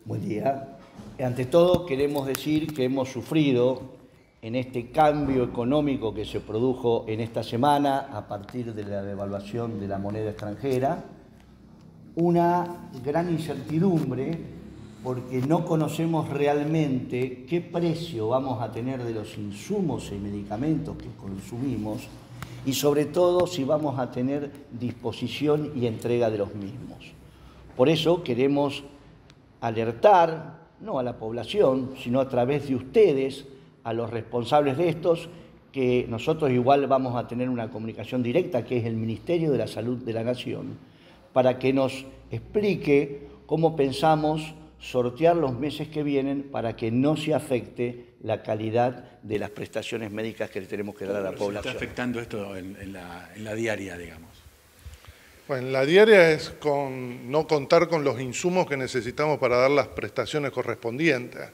Buen día. Ante todo, queremos decir que hemos sufrido en este cambio económico que se produjo en esta semana a partir de la devaluación de la moneda extranjera, una gran incertidumbre porque no conocemos realmente qué precio vamos a tener de los insumos y medicamentos que consumimos y sobre todo si vamos a tener disposición y entrega de los mismos. Por eso queremos alertar, no a la población, sino a través de ustedes, a los responsables de estos, que nosotros igual vamos a tener una comunicación directa, que es el Ministerio de la Salud de la Nación, para que nos explique cómo pensamos sortear los meses que vienen para que no se afecte la calidad de las prestaciones médicas que le tenemos que dar a la población. ¿Está afectando esto en la diaria, digamos? Bueno, la diaria es no contar con los insumos que necesitamos para dar las prestaciones correspondientes.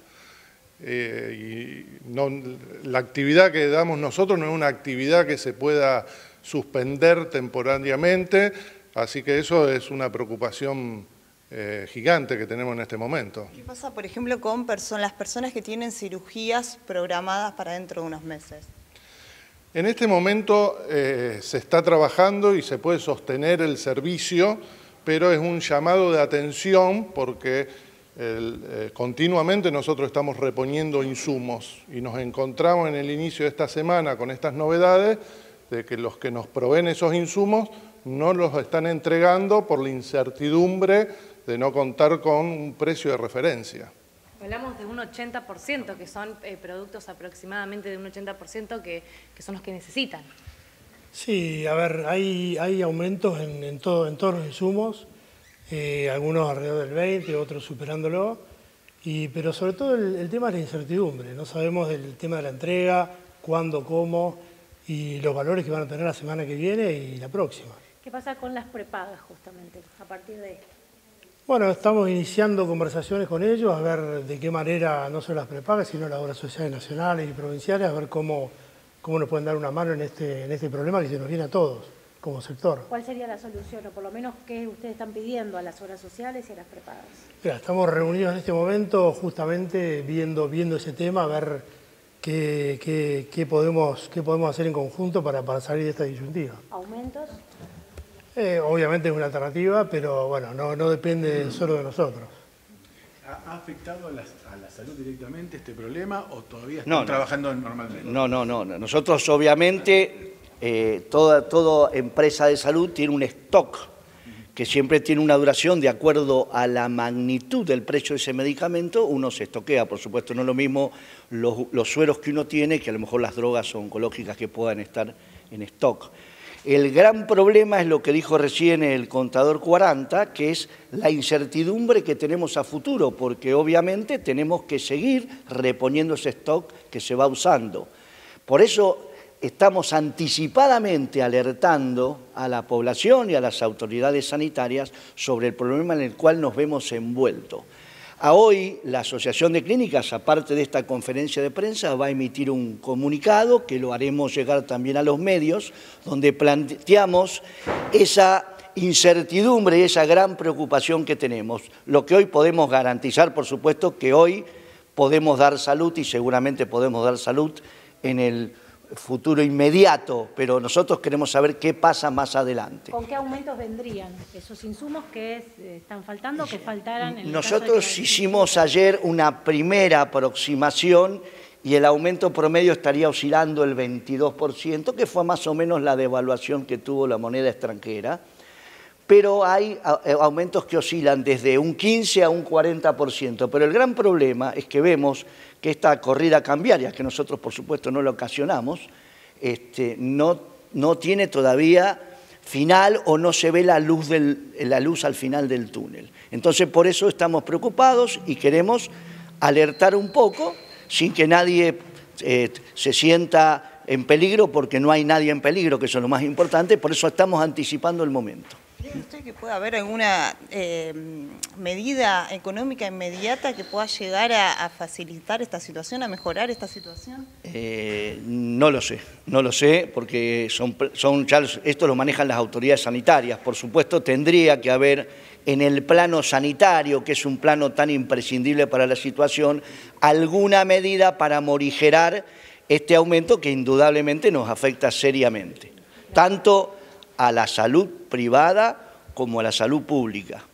La actividad que damos nosotros no es una actividad que se pueda suspender temporariamente, así que eso es una preocupación gigante que tenemos en este momento. ¿Qué pasa, por ejemplo, con las personas que tienen cirugías programadas para dentro de unos meses? En este momento se está trabajando y se puede sostener el servicio, pero es un llamado de atención porque continuamente nosotros estamos reponiendo insumos y nos encontramos en el inicio de esta semana con estas novedades de que los que nos proveen esos insumos no los están entregando por la incertidumbre de no contar con un precio de referencia. Hablamos de un 80%, que son productos aproximadamente de un 80% que son los que necesitan. Sí, a ver, hay aumentos en todos los insumos, algunos alrededor del 20, otros superándolo, pero sobre todo el tema es la incertidumbre. No sabemos del tema de la entrega, cuándo, cómo y los valores que van a tener la semana que viene y la próxima. ¿Qué pasa con las prepagas justamente a partir de esto? Bueno, estamos iniciando conversaciones con ellos a ver de qué manera, no solo las prepagas, sino las obras sociales nacionales y provinciales, a ver cómo nos pueden dar una mano en este problema que se nos viene a todos como sector. ¿Cuál sería la solución o por lo menos qué ustedes están pidiendo a las obras sociales y a las prepagas? Mira, estamos reunidos en este momento justamente viendo ese tema, a ver qué podemos hacer en conjunto para salir de esta disyuntiva. ¿Aumentos? Obviamente es una alternativa, pero bueno, no depende solo de nosotros. ¿Ha afectado a la salud directamente este problema o todavía están trabajando normalmente? No. Nosotros obviamente, toda empresa de salud tiene un stock que siempre tiene una duración de acuerdo a la magnitud del precio de ese medicamento, uno se estoquea, por supuesto, no es lo mismo los sueros que uno tiene que a lo mejor las drogas oncológicas que puedan estar en stock. El gran problema es lo que dijo recién el contador 40, que es la incertidumbre que tenemos a futuro, porque obviamente tenemos que seguir reponiendo ese stock que se va usando. Por eso estamos anticipadamente alertando a la población y a las autoridades sanitarias sobre el problema en el cual nos vemos envueltos. A hoy, la Asociación de Clínicas, aparte de esta conferencia de prensa, va a emitir un comunicado que lo haremos llegar también a los medios, donde planteamos esa incertidumbre y esa gran preocupación que tenemos. Lo que hoy podemos garantizar, por supuesto, que hoy podemos dar salud y seguramente podemos dar salud en el futuro inmediato, pero nosotros queremos saber qué pasa más adelante. ¿Con qué aumentos vendrían esos insumos que están faltando o que faltaran? Nosotros hicimos ayer una primera aproximación y el aumento promedio estaría oscilando el 22%, que fue más o menos la devaluación que tuvo la moneda extranjera, pero hay aumentos que oscilan desde un 15 a un 40%, pero el gran problema es que vemos que esta corrida cambiaria, que nosotros por supuesto no la ocasionamos, no tiene todavía final o no se ve la luz al final del túnel. Entonces por eso estamos preocupados y queremos alertar un poco sin que nadie se sienta en peligro, porque no hay nadie en peligro, que eso es lo más importante, por eso estamos anticipando el momento. ¿Cree usted que puede haber alguna medida económica inmediata que pueda llegar a facilitar esta situación, a mejorar esta situación? No lo sé, porque esto lo manejan las autoridades sanitarias. Por supuesto, tendría que haber en el plano sanitario, que es un plano tan imprescindible para la situación, alguna medida para morigerar este aumento que indudablemente nos afecta seriamente, tanto a la salud privada como a la salud pública.